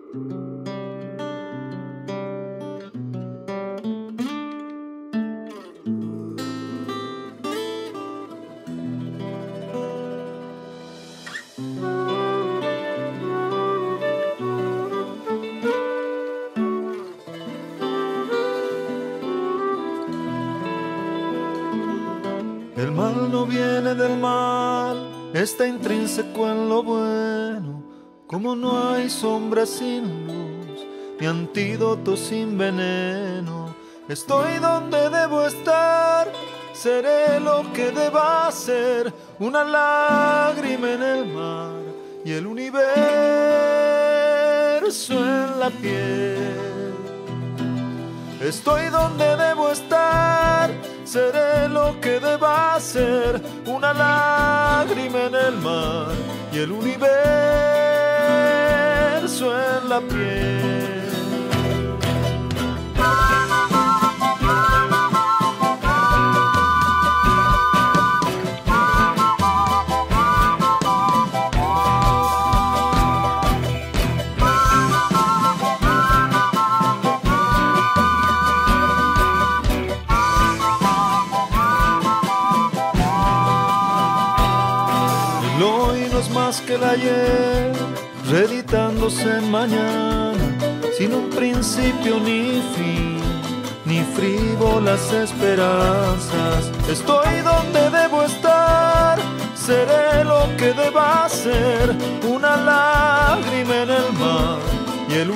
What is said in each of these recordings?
El mal no viene del mal, está intrínseco en lo bueno. Como no hay sombra sin luz, ni antídoto sin veneno. Estoy donde debo estar, seré lo que deba ser. Una lágrima en el mar y el universo en la piel. Estoy donde debo estar, seré lo que deba ser. Una lágrima en el mar y el universo en la piel. El hoy no es más que el ayer, reeditándose en mañana, sin un principio ni fin, ni frívolas esperanzas. Estoy donde debo estar, seré lo que deba ser. Una lágrima en el mar y el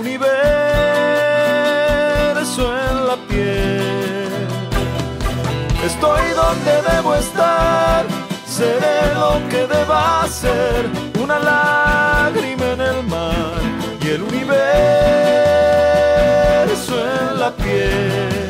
universo en la piel. Estoy donde debo estar, seré lo que deba ser. Una lágrima en el mar y el universo en la piel.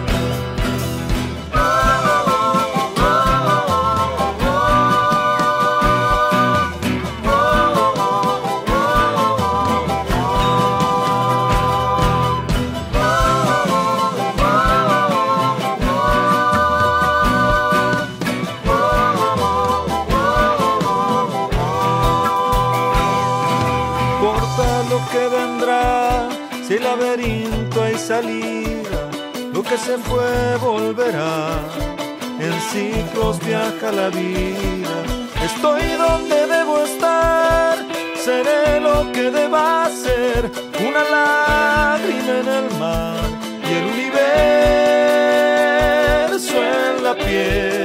Lo que vendrá, si el laberinto hay salida, lo que se fue volverá, en ciclos viaja la vida. Estoy donde debo estar, seré lo que deba ser. Una lágrima en el mar y el universo en la piel.